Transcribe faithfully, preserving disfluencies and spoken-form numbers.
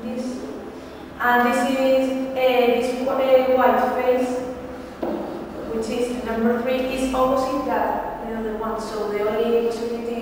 this. And this is uh, this uh, white face, which is number three, is opposite that the other one. So the only possibility